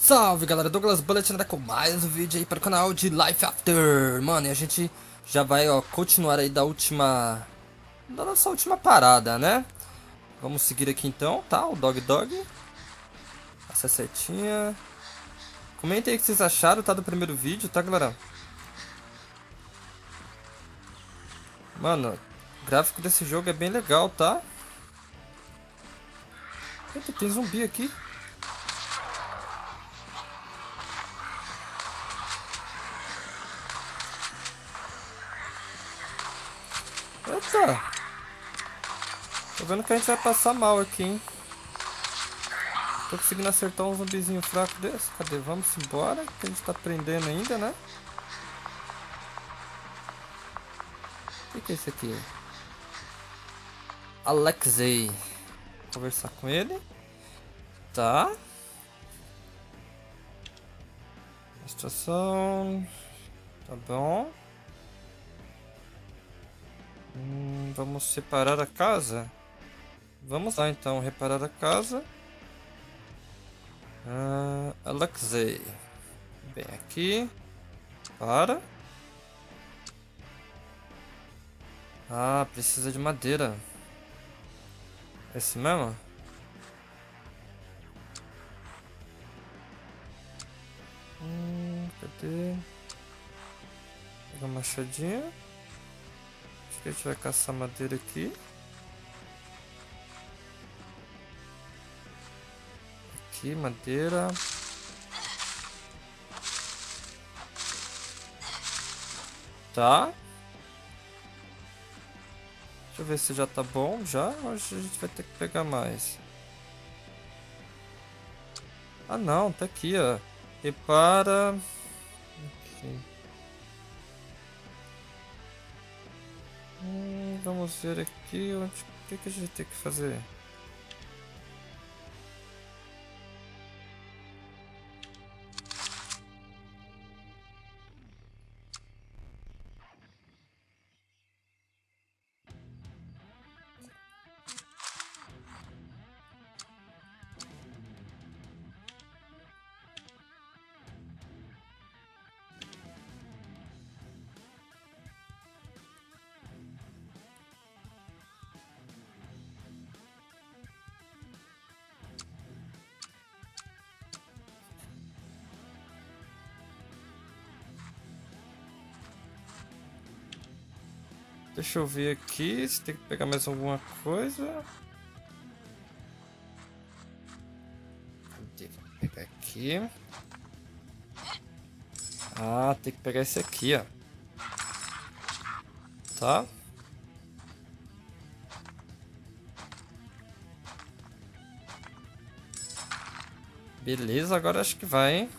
Salve galera, Douglas Bullet anda com mais um vídeo aí para o canal de Life After. Mano, e a gente já vai continuar aí da nossa última parada, né? Vamos seguir aqui então, tá? O Dog Dog. Essa setinha. Comentem aí o que vocês acharam, tá? Do primeiro vídeo, tá galera? Mano, o gráfico desse jogo é bem legal, tá? Eita, tem zumbi aqui. Eita! Tô vendo que a gente vai passar mal aqui, hein? Tô conseguindo acertar um zumbizinho fraco desse. Cadê? Vamos embora, que a gente tá prendendo ainda, né? O que é esse aqui? Alexei. Conversar com ele. Tá. Estação. Tá bom. Vamos separar a casa? Vamos lá então, reparar a casa. Alexei. Bem aqui. Para. Ah, precisa de madeira. Esse mesmo? Cadê? Pega uma machadinha. Acho que a gente vai caçar madeira aqui. Aqui, madeira. Tá. Deixa eu ver se já tá bom já. Hoje a gente vai ter que pegar mais. Ah não, tá aqui ó. Repara. Aqui. Vamos ver aqui o que a gente tem que fazer. Deixa eu ver aqui se tem que pegar mais alguma coisa. Tem que pegar aqui. Ah, tem que pegar esse aqui, ó. Tá? Beleza, agora acho que vai, hein?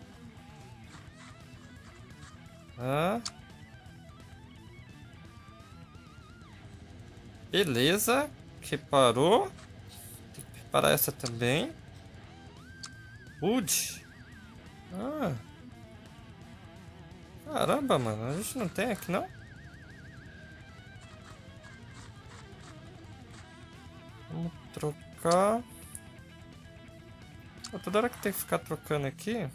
Beleza, reparou. Tem que reparar essa também. Wood. Caramba, mano, a gente não tem aqui não? Vamos trocar. Toda hora que tem que ficar trocando aqui.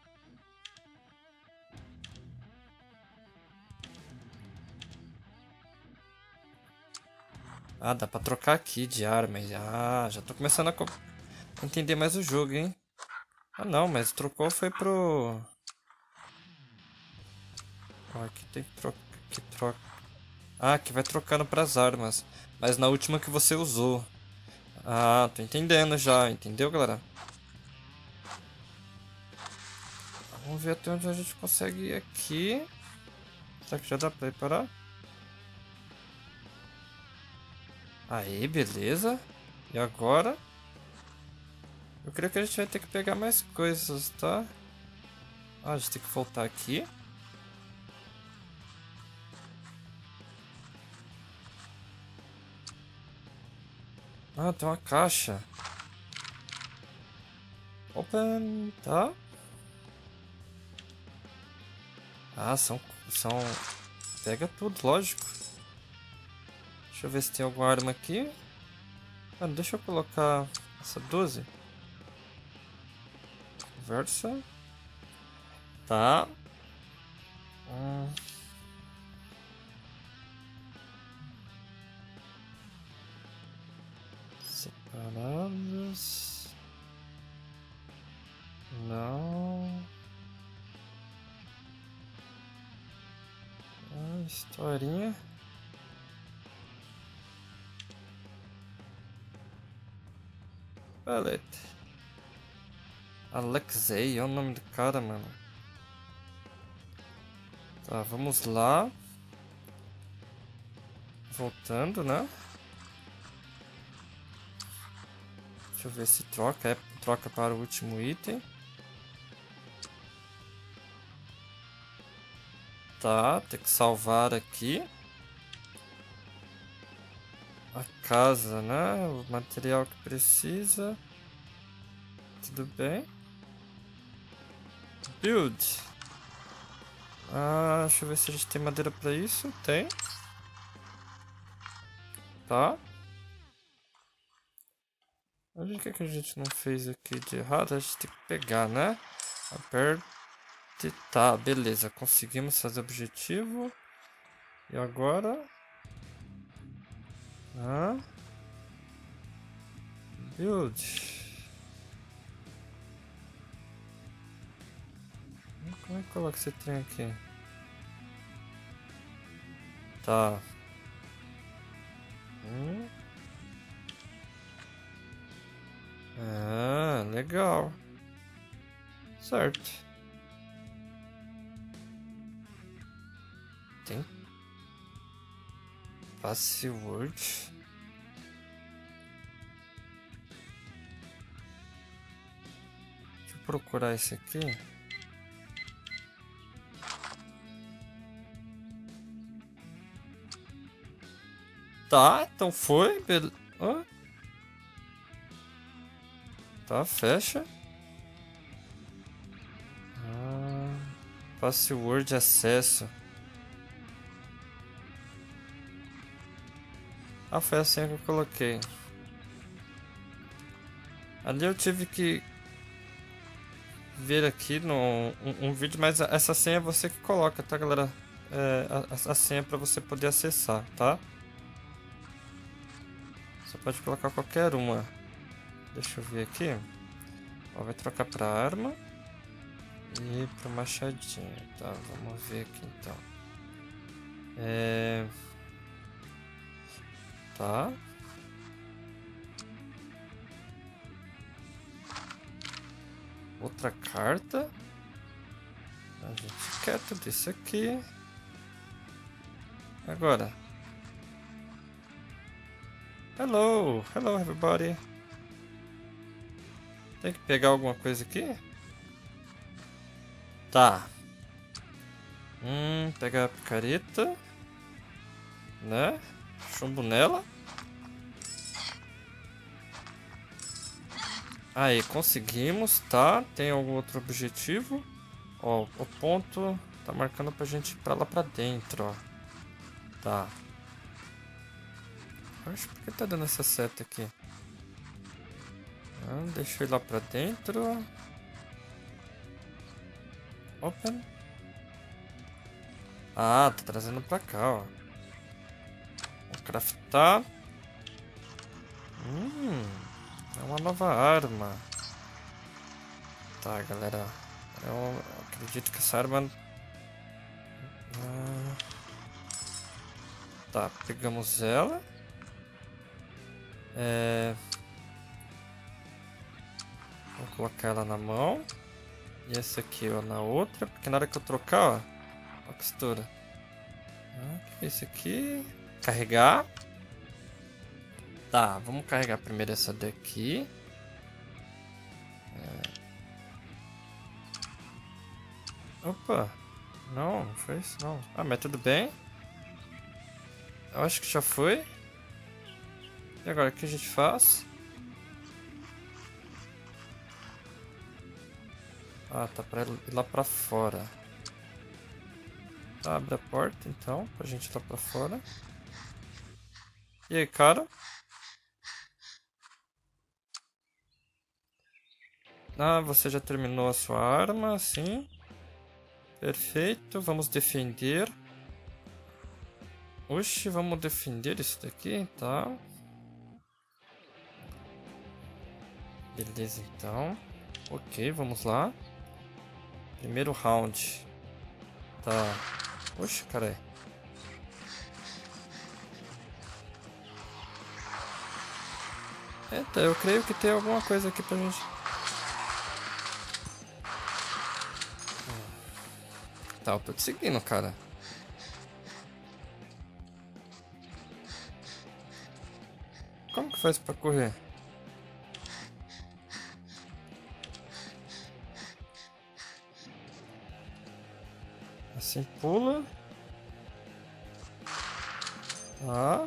Ah, dá pra trocar aqui de arma. Já tô começando a entender mais o jogo, hein? Ah, não, mas trocou foi pro... Ó, aqui tem que trocar... Aqui troca... Ah, aqui vai trocando pras armas. Mas na última que você usou. Ah, tô entendendo já. Entendeu, galera? Vamos ver até onde a gente consegue ir aqui. Será que já dá pra ir parar? Aí, beleza. E agora? Eu creio que a gente vai ter que pegar mais coisas, tá? Ah, a gente tem que voltar aqui. Ah, tem uma caixa. Open, tá? Ah, são... Pega tudo, lógico. Deixa eu ver se tem alguma arma aqui. Mano, deixa eu colocar essa 12. conversa. Tá. Separados. Não. Historinha. Beleza. Alexei é o nome do cara, mano. Tá, vamos lá. Voltando, né? Deixa eu ver se troca. Troca para o último item. Tá, tem que salvar aqui. A casa, né? O material que precisa. Tudo bem. Build. Deixa eu ver se a gente tem madeira pra isso. Tem. Tá. O que a gente não fez aqui de errado? A gente tem que pegar, né? Aperte. Tá, beleza. Conseguimos fazer o objetivo. E agora... Build. Como é que coloca esse trem aqui? Tá. Legal. Certo. Tem password. Deixa eu procurar esse aqui. Tá, então foi. Tá, fecha. Password de acesso. Foi a senha que eu coloquei. Ali eu tive que ver aqui no um vídeo, mas essa senha é você que coloca, tá, galera? A senha para você poder acessar, tá? Você pode colocar qualquer uma. Deixa eu ver aqui. Ó, vai trocar para arma e para machadinho. Tá, vamos ver aqui então. Tá. Outra carta. A gente quer tudo isso aqui. Agora. Hello everybody. Tem que pegar alguma coisa aqui? Tá. Pegar a picareta. Né? Chumbo nela. Aí, conseguimos, tá? Tem algum outro objetivo? Ó, o ponto tá marcando pra gente ir pra lá pra dentro, ó. Tá. Acho que tá dando essa seta aqui. Deixa eu ir lá pra dentro. Open. Tá trazendo pra cá, ó. Vou craftar. É uma nova arma. Tá, galera. Eu acredito que essa arma... Tá, pegamos ela. Vou colocar ela na mão. E essa aqui, ó, na outra. Porque na hora que eu trocar, ó a costura. Que é isso aqui? Carregar. Tá, vamos carregar primeiro essa daqui. Opa. Não foi isso não. Mas tudo bem. Eu acho que já foi. E agora, o que a gente faz? Tá pra ir lá pra fora. Tá, abre a porta então, pra gente ir lá pra fora. E aí, cara? Ah, você já terminou a sua arma, sim. Perfeito, vamos defender. Oxe, vamos defender isso daqui, tá? Beleza, então. Ok, vamos lá. Primeiro round. Tá. Oxe, cara. Eita, eu creio que tem alguma coisa aqui pra gente. Tá, eu tô te seguindo, cara. Como que faz pra correr? Assim pula. Tá.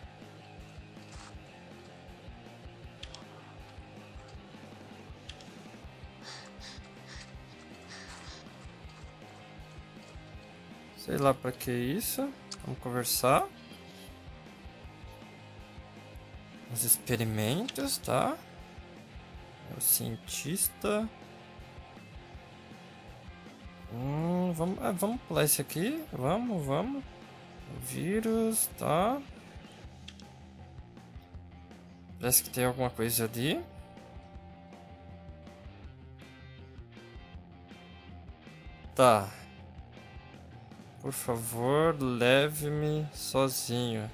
Sei lá pra que isso. Vamos conversar. Os experimentos, tá? É o cientista. Vamos pular esse aqui. Vamos. O vírus, tá? Parece que tem alguma coisa ali. Tá. Por favor, leve-me sozinho.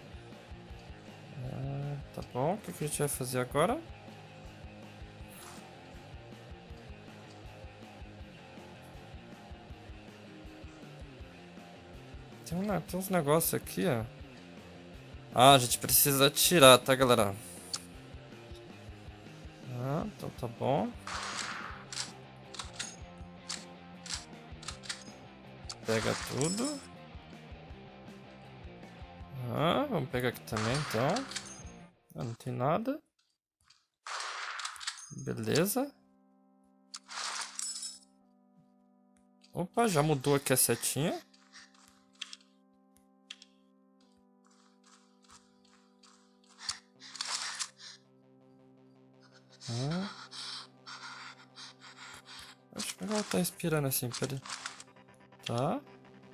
Tá bom, o que a gente vai fazer agora? Tem uns negócios aqui, ó. Ah, a gente precisa atirar, tá, galera? Ah, então tá bom. Pega tudo. Ah, vamos pegar aqui também, então. Ah, não tem nada. Beleza. Opa, já mudou aqui a setinha. Acho que ela tá respirando assim, peraí. Tá.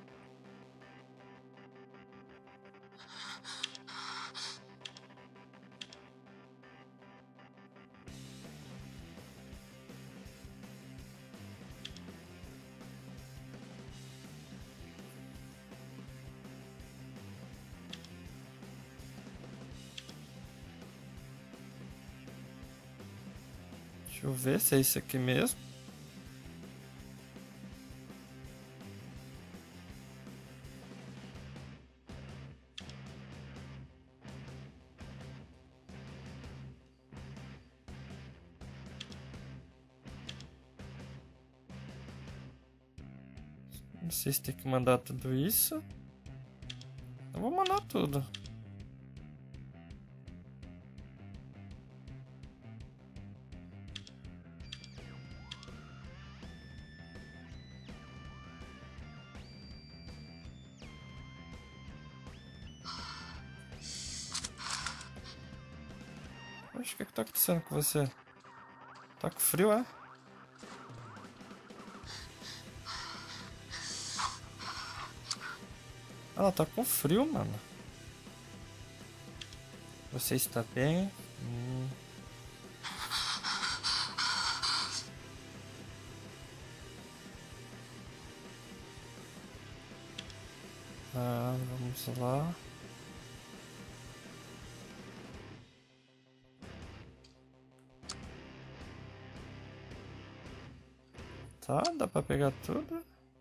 Deixa eu ver se é isso aqui mesmo. Não sei se tem que mandar tudo isso. Eu vou mandar tudo. Oxe, o que tá acontecendo com você? Tá com frio, é? Ela tá com frio, mano. Você está bem? Ah, vamos lá. Tá, dá pra pegar tudo.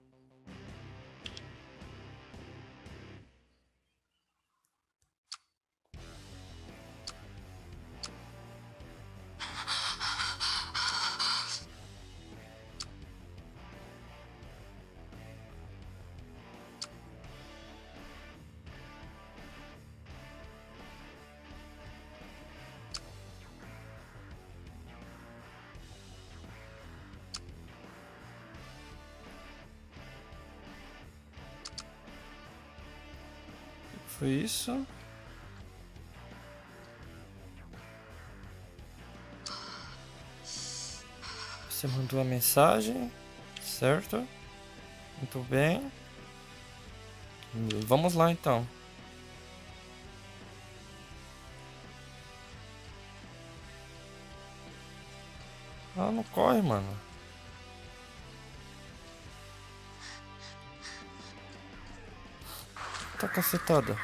Foi isso. Você mandou a mensagem, certo? Muito bem. Vamos lá então. Ah, não corre, mano. Tá cacetada.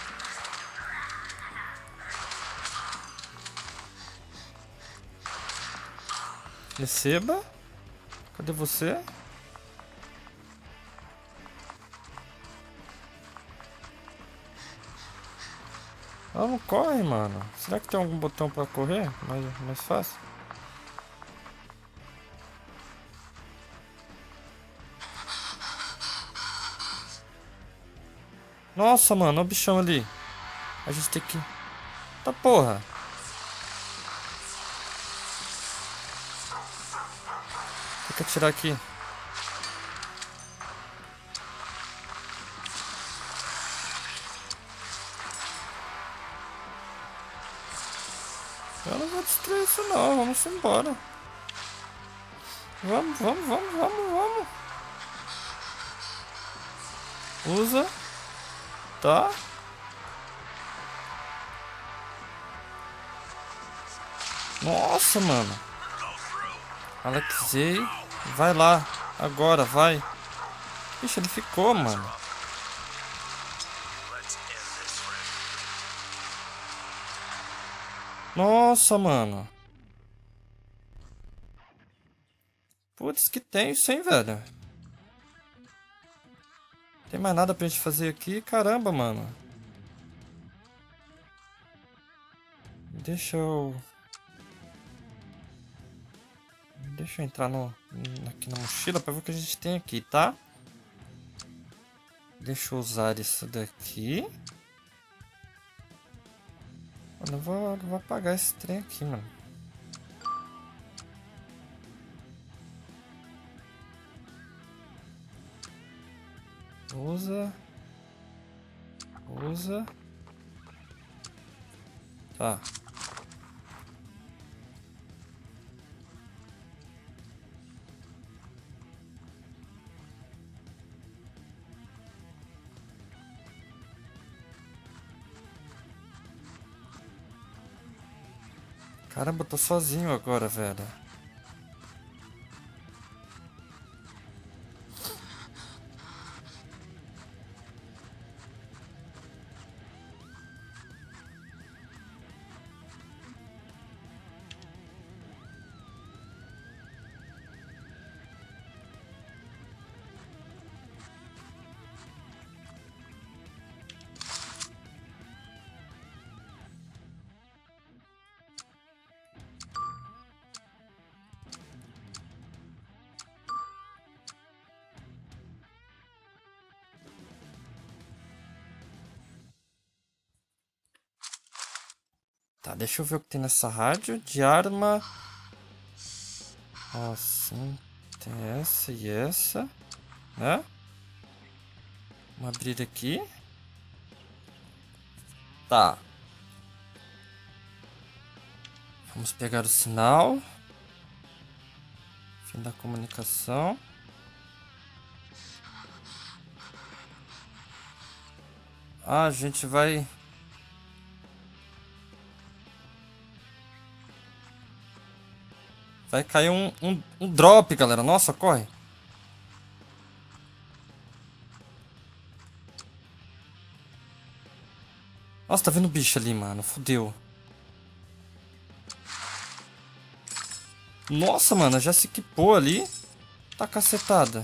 Receba. Cadê você? Ela não corre, mano. Será que tem algum botão pra correr? Mais fácil? Nossa, mano. Olha o bichão ali. A gente tem que... Tá porra. Tem que atirar aqui. Eu não vou destruir isso não, vamos embora. Vamos. Usa. Tá. Nossa, mano. Alexei. Vai lá. Agora, vai. Ixi, ele ficou, mano. Nossa, mano. Putz, que tenso, hein, velho. Tem mais nada pra gente fazer aqui? Caramba, mano. Deixa eu entrar aqui na mochila pra ver o que a gente tem aqui, tá? Deixa eu usar isso daqui. Eu não vou apagar esse trem aqui, mano. Usa. Tá. Caramba, eu tô sozinho agora, velho. Tá, deixa eu ver o que tem nessa rádio. De arma. Ó, sim. Tem essa e essa. Né? Vamos abrir aqui. Tá. Vamos pegar o sinal. Fim da comunicação. Ah, a gente vai... Vai cair um drop, galera. Nossa, corre. Nossa, tá vendo bicho ali, mano. Fudeu. Nossa, mano. Já se equipou ali. Tá cacetada.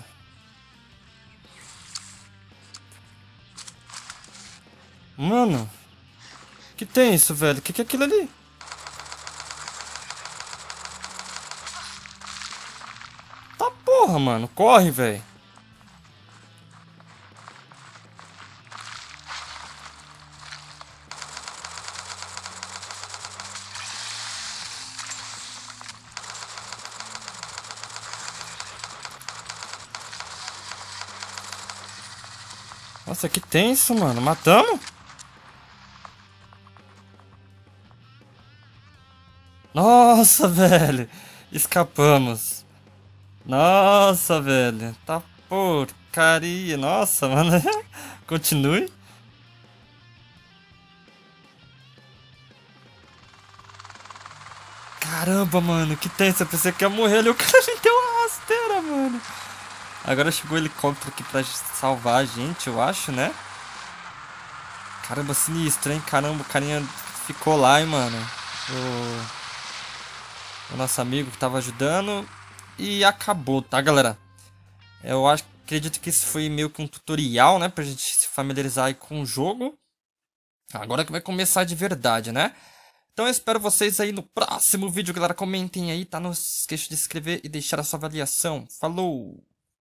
Mano. Que tem isso, velho? Que é aquilo ali? Tá porra, mano. Corre, velho. Nossa, que tenso, mano. Matamos? Nossa, velho. Escapamos. Nossa, velho. Tá porcaria. Nossa, mano. Continue. Caramba, mano. Que tenso. Eu pensei que ia morrer ali. O cara me deu uma rasteira, mano. Agora chegou o helicóptero aqui pra salvar a gente, eu acho, né? Caramba, sinistro, hein? Caramba, o carinha ficou lá, hein, mano. O nosso amigo que tava ajudando. E acabou, tá, galera? Eu acho, acredito que isso foi meio que um tutorial, né? Pra gente se familiarizar aí com o jogo. Agora que vai começar de verdade, né? Então eu espero vocês aí no próximo vídeo, galera. Comentem aí, tá? Não se esqueça de se inscrever e deixar a sua avaliação. Falou!